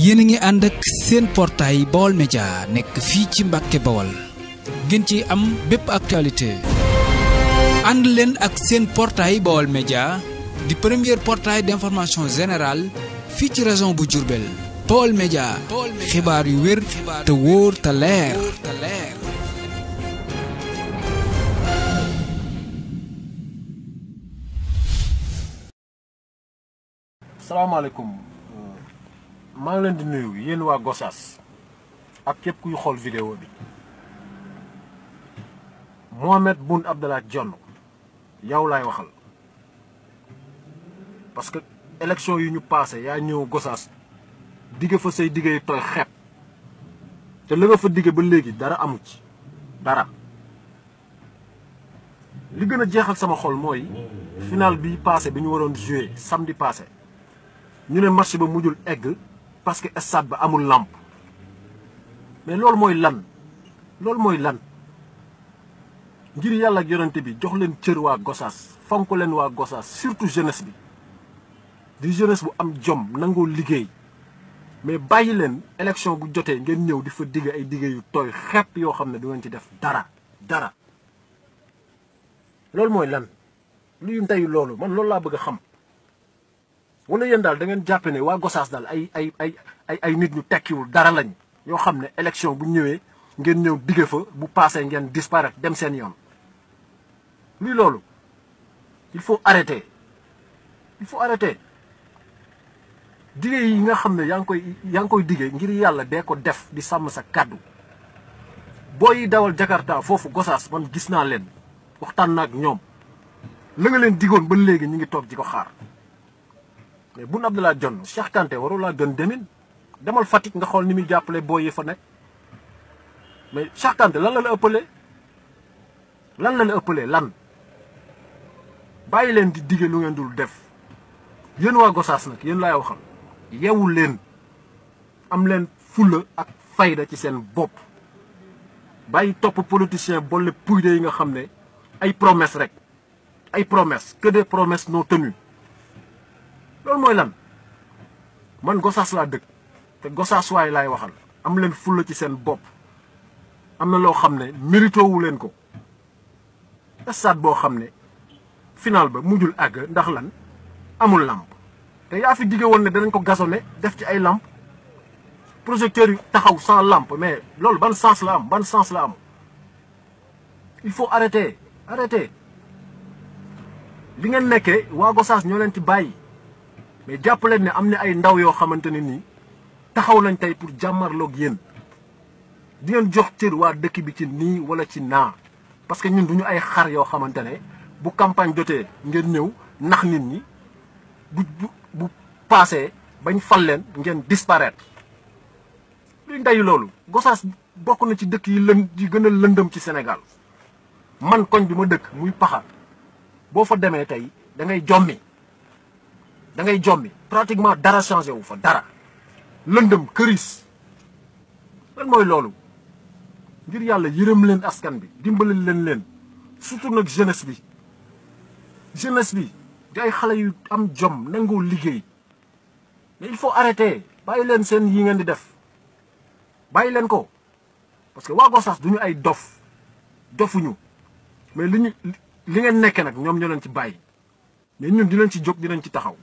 yéen a ngi ànd ak seen portail Baol Média nekk fii ci Mbàkke Bawol ngeen ci am bépp actualité ànd leen ak seen portail Baol Média di premier portail d'information générale fii ci région bu Diourbel. Baol Média xibaar yu wér te wóor te leer. salaamaaleykum maa ngi leen di nuyu yéen waa Gossas ak képp kuy xool vidéo bi. Mohamed Boun Abdallah Dionne yow laay waxal parce que élection yi ñu passé yaa ñëw Gossas digge fa say digge tooy xepp te la nga fa digge ba léegi dara amu ci dara. li gën a jeexal sama xol mooy final bi passé bi ñu waroon jouer samedi passé ñu ne match ba mujjul egg parce que stade ba amul lampe mais loolu mooy lan ngir yàlla ak yonente bi jox leen cër waa Gossas fonk leen waa Gossas surtout jeunesse bi di jeunesse bu am jom nangoo liggéey mais bàyyi leen élection bu jotee ngeen ñëw di fa digge ay digge yu tooy xepp yoo xam ne du ngeen ci def dara loolu mooy lan luy ndeyu loolu man loolu laa bëgg a xam. wala yéen daal da ngeen jàppe ne waa Gossas daal ay nit ñu tekkiwul dara lañ yoo xam ne élection bu ñëwee ngeen ñëw digge fa bu passé ngeen disparaître dem seen yoon. luy loolu il faut arrêter digge yi nga xam ne yaa ngi koy digge ngir yàlla dee ko def di sàmm sa kàddu. booy yi dawal Jakarta foofu Gossas man gis naa leen waxtaan na ak ñoom la nga leen digoon ba léegi ñu ngi toog di ko xaar. mais Boun Abdallah Dionne Cheikh Kanté waroo laa gën demin demal Fatick nga xool ni muy jàppale booy yi fa nekk mais Cheikh Kanté lan la ëppalee lan bàyyi leen di dige lu ngeen dul def. yéen waa Gossas nag yéen laay waxal yeewu leen am leen fulla ak fayda ci seen bopp bàyyi topp politicien boole puyde yi nga xam ne ay promesse rek ay promesse que des promesses non tenues. loolu mooy lan man Gossas laa dëkk te Gossas waay laay waxal am leen fulla ci seen bopp am na loo xam ne mérito wu leen ko. stade boo xam ne final ba mujjul àgg ndax lan amul lampe te yaa fi digge woon ne danañ ko gazonné def ci ay lampe projecteurs yi taxaw sans lampe mais loolu ban sens la am il faut arrêter li ngeen nekkee waa Gossas ñoo leen ci bàyyi. mais jàpp leen ne am na ay ndaw yoo xamante ne nii taxaw nañ tey pour jàmmarloog yéen di ngeen jox cër waa dëkk bi ci nii wala ci naa parce que ñun duñu ay xar yoo xamante ne bu campagne jotee ngeen ñëw nax nit ñi bu passé bañ fal leen ngeen disparaître. luy ndeyu loolu Gossas bokk na ci dëkk yi gën a lëndëm ci Sénégal man koñ bi ma dëkk muy Paxa boo fa demee tey da ngay jommi pratiquement dara changé wu fa dara lëndëm këris. lan mooy loolu ngir yàlla yërëm leen askan bi dimbali leen surtout nag jeunesse bi di ay xale yu am jom nangoo liggéey mais il faut arrêter bàyyi leen seen yi ngeen di def bàyyi leen ko parce que waa Gossas duñu ay dofuñu mais li ngeen nekkee nag ñoom ñoo leen ci bàyyi mais ñun dinañ ci jóg dinañ ci taxaw.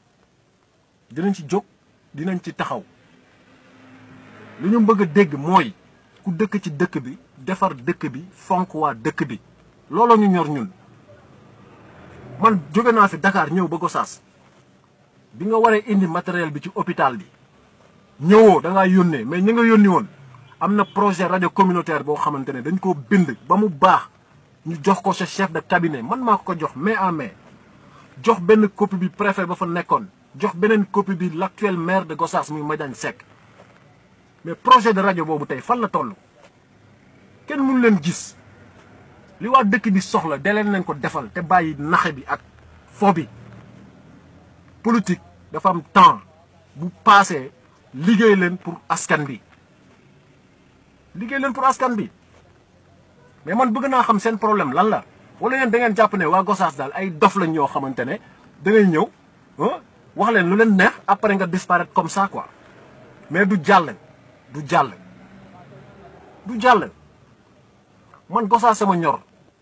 li ñu bëgg a dégg mooy ku dëkk ci dëkk bi defar dëkk bi fonk waa dëkk bi looloo ñu ñor ñun. man jóge naa fi Dakar ñëw ba Gossas bi nga waree indi matériel bi ci hôpital bi ñëwoo da ngaa yónnee mais ñi nga yónni woon am na projet rajo communautaire boo xamante ne dañ koo bind ba mu baax ñu jox ko sa chef de cabinet man maa ko jox main en main jox benn copie bi préfet ba fa nekkoon. jox beneen copie bi l'actuel maire de Gossas muy Madiagne Seck mais projet de rajo boobu tey fan la toll kenn mënu leen gis li waa dëkk bi soxla de leen ko defal te bàyyi naxe bi ak fo bi. politique dafa am temps bu passé liggéey leen pour askan bi mais man bëgg naa xam seen problème lan la wala yéen da ngeen jàpp ne waa Gossas daal ay dof lañ ñoo xamante ne da ngay ñëw wax leen lu leen neex après nga disparaître comme ça quoi mais du jàll man Gossas sama ñor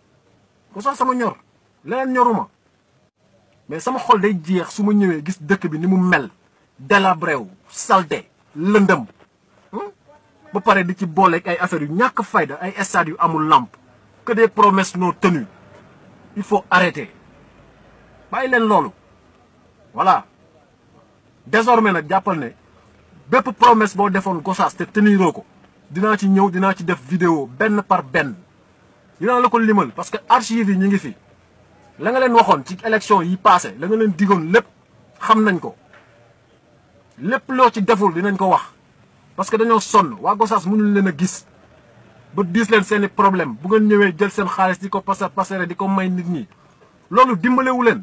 leneen ñoruma mais sama xol day jeex su ma ñëwee gis dëkk bi ni mu mel délabré wu salté lëndëm ba pare di ci booleeg ay affaires yu ñàkk fayda ay stades yu amul lampe que des promesses non tenues il faut arrêter bàyyi leen loolu voilà désormais nag jàppal ne bépp promesse boo defoon Gossas te teniroo ko dinaa ci ñëw dinaa ci def vidéo benn par benn dinaa la ko limal parce que archives yi ñu ngi fi la nga leen waxoon ci élection yi passé la nga leen digoon lépp xam nañ ko lépp loo ci deful dinañ ko wax parce que dañoo sonn waa Gossas mënuñ leen a gis ba diis leen seeni problème bu ngeen ñëwee jël seen xaalis di ko pasare di ko may nit ñi loolu dimbalewu leen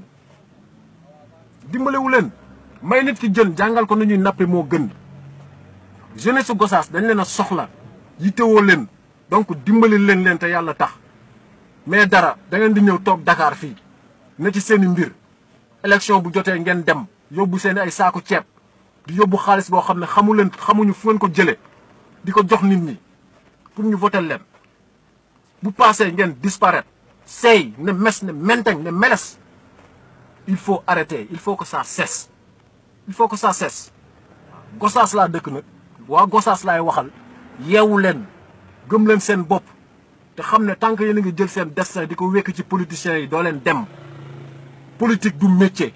may nit ki jën jàngal ko nu ñuy nappi moo gën jeunesse su Gossas dañ leen a soxla yittewoo leen donc dimbali leen te yàlla tax mais dara da ngeen di ñëw toog Dakar fii ne ci seeni mbir élection bu jotee ngeen dem yóbbu seeni ay saaku ceeb di yóbbu xaalis boo xam ne xamuñu fu ngeen ko jëlee di ko jox nit ñi pour ñu voter leen bu passé ngeen disparaître seey ne mes ne menteng ne meles il faut arrêter il faut que ça cesse Gossas laa dëkk nag waa Gossas laay waxal yeewu leen gëm leen seen bopp te xam ne tant que yéen a ngi jël seen destin di ko wékk ci politiciens yi doo leen dem politique du métier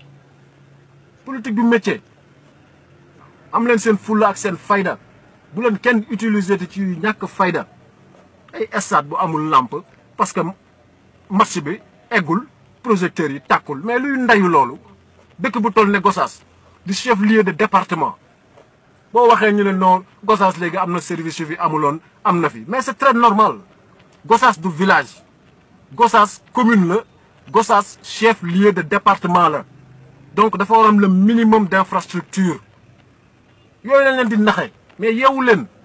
am leen seen fulla ak seen fayda bu leen kenn utiliser te ci ñàkk fayda ay stade bu amul lampe parce que match bi eggul projecteurs yi tàkkul mais luy ndayu loolu dëkk bu toll ne Gossas di chef lieu de département boo waxee ñu ne non Gossas léegi am na service yu fi amuloon am na fi mais c'est très normal Gossas du village Gossas commune la Gossas chef lieu de département la donc dafa war am le minimum d'infrastructure yooyu lañ leen di naxe mais yeewu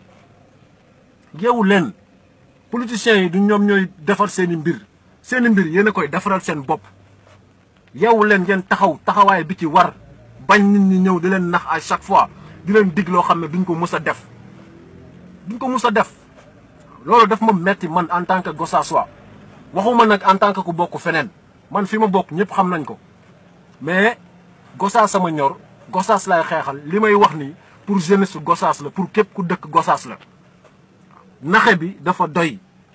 leen politiciens yi du ñoom ñooy defar seeni mbir yéen a koy defaral seen bopp yeewu leen ngeen taxawaay bi ci war bañ nit ñi ñëw di leen nax à chaque fois di leen dig loo xam ne duñ ko mus a def loolu daf ma metti man en tant que Gossassois waxuma nag en tant que ku bokk feneen man fi ma bokk ñëpp xam nañ ko mais Gossas sama ñor Gossas lay xeexal li may wax nii pour jeunesse Gossas la pour képp ku dëkk Gossas la naxe bi dafa doy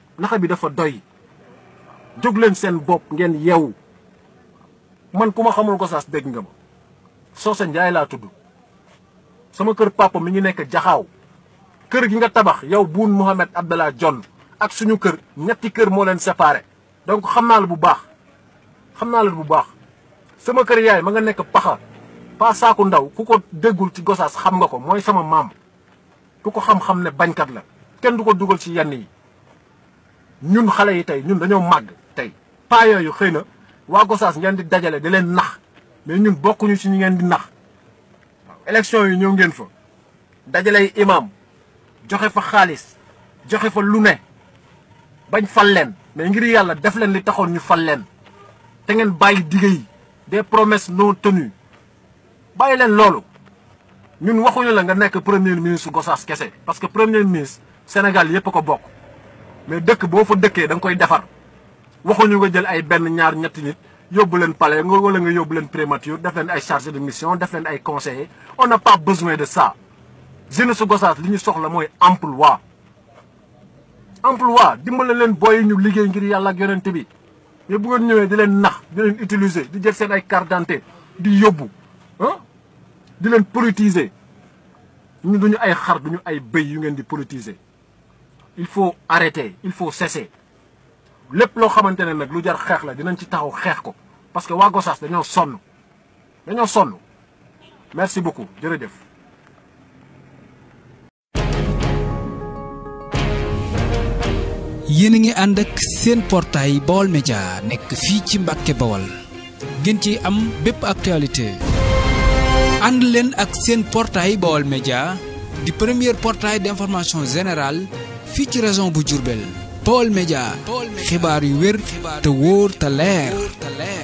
jóg leen seen bopp ngeen yeewu man ku ma xamul Gossas dégg nga ma Socé Ndiaye laa tudd sama kër papa mi ngi nekk Jaxaaw kër gi nga tabax yow Boun Mohamed Abdallah Dionne ak suñu kër ñetti kër moo leen séparé donc xam naa la bu baax sama kër yaay ma nga nekk Paxa Pa Saaku Ndaw ku ko déggul ci Gossas xam nga ko mooy sama maam ku ko xam-xam ne bañkat la kenn du ko dugal ci yenn yi ñun xale yi tey ñun dañoo màgg tey paa yooyu xëy na waa Gossas ngeen di dajale di leen nax mais ñun bokkuñu ci ñi ngeen di nax waaw élection yi ñëw ngeen fa dajalay imam joxe fa xaalis joxe fa lu ne bañ fal leen mais ngir yàlla def leen li taxoon ñu fal leen te ngeen bàyyi dige yi des promesses non tenues bàyyi leen loolu ñun waxuñu la nga nekk premier ministre Gossas kese parce que premier ministre Sénégal yépp a ko bokk mais dëkk boo fa dëkkee da nga koy defar waxuñu nga jël ay benn ñaar ñetti nit yóbbu leen palais wala nga yóbbu leen primature def leen ay chargé de mission def leen ay conseillers on n'a pas besoin de ça jeunesse su Gossas li ñu soxla mooy emploi dimbale leen booy ñu liggéey ngir yàlla ak yonent bi mais bu ngeen ñëwee di leen nax di leen utiliser di jël seen ay carte d'identité di yóbbu di leen politiser ñu duñu ay xar duñu ay bëy yu ngeen di politiser il faut arrêter il faut cesser lépp loo xamante ne nag lu jar xeex la dinañ ci taxaw xeex ko parce que waa Gossas dañoo sonn merci beaucoup jërëjëf. yéen a ngi ànd ak seen portail Baol Média nekk fii ci Mbàkke Bawol ngeen ci am bépp actualité ànd leen ak seen portail Baol Média di premier portail d'information générale fii ci région bu Diourbel Baol Média xibaar yu wér te wóor te leer